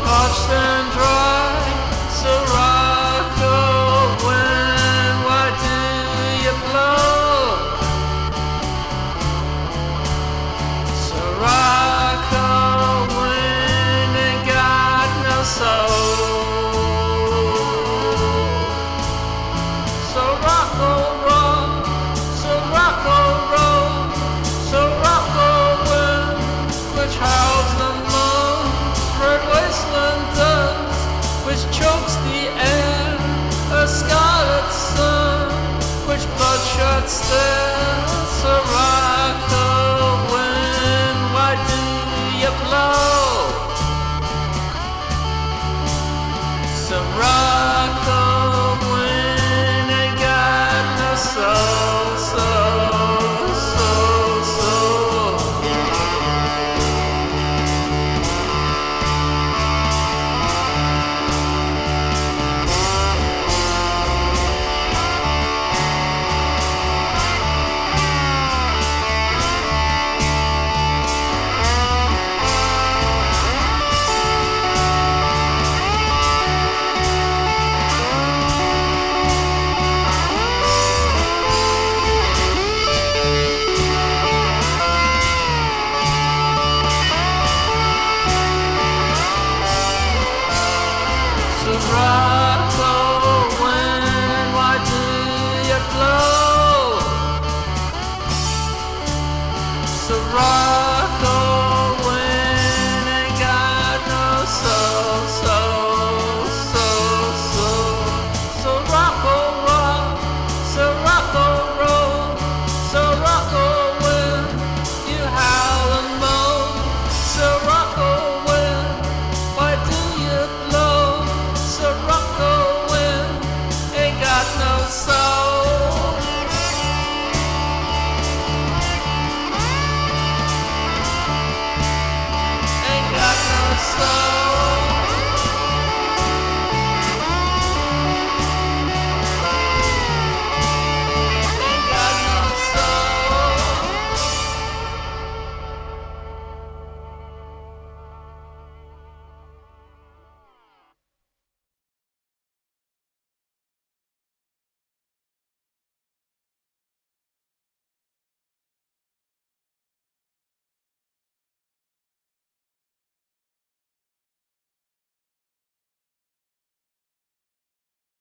parched and dry, sirocco wind, why do you blow? Sirocco wind ain't got no soul. Sirocco roll, Sirocco roll, Sirocco wind, which howls the moon, red wasteland dust, which chokes the air, a scarlet sun, which bloodshot stare. Sirocco wind, why do you blow? Sirocco